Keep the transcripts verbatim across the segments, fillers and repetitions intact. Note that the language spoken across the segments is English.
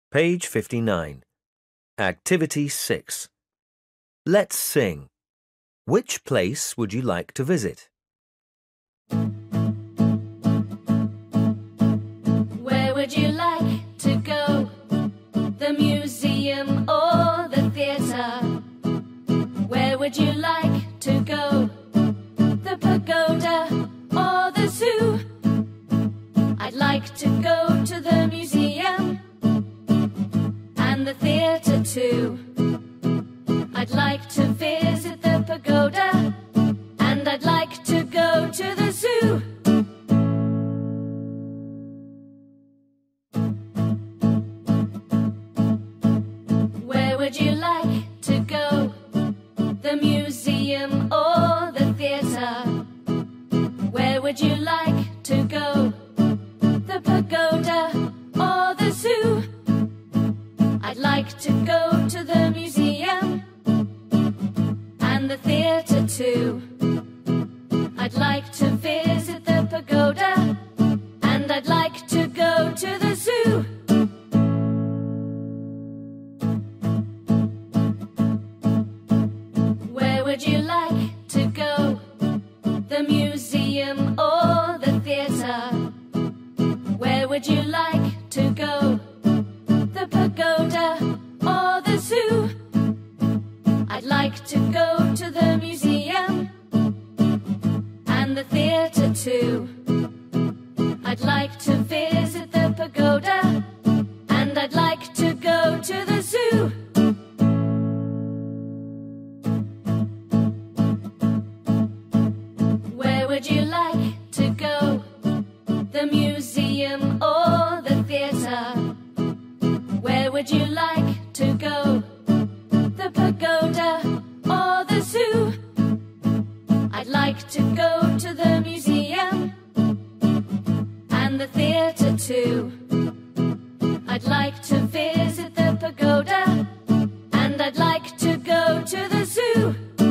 Page fifty-nine. Activity six. Let's sing. Which place would you like to visit? Where would you like to go? The museum or the theatre? Where would you like to go? The pagoda or the zoo? I'd like to go to the museum and the theatre too. I'd like to visit the pagoda and I'd like to go to the zoo. Where would you like to go? The museum or the theatre? Where would you like to go? The pagoda or the zoo? I'd like to go to the museum and the theatre too. I'd like to visit the pagoda and I'd like to go to the zoo. Where would you like to go? The museum or the theatre? Where would you like to go? The pagoda or the zoo? I'd like to go to the museum and the theatre too. I'd like to visit the pagoda and I'd like to go to the zoo. Where would you like to go? The museum or the theatre? Where would you like to go? The pagoda or the zoo? I'd like to go to the museum and the theatre too. I'd like to visit the pagoda and I'd like to go to the zoo.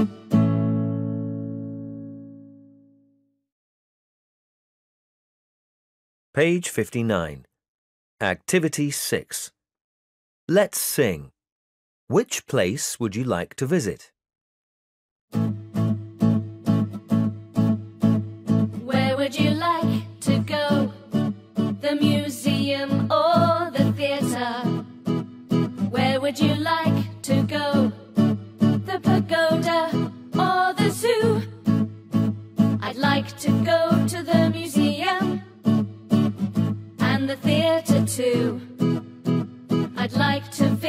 Page fifty-nine. Activity six. Let's sing. Which place would you like to visit? Where would you like to go? The museum or the theatre? Where would you like to go? The pagoda or the zoo? I'd like to go to the museum and the theatre too. I'd like to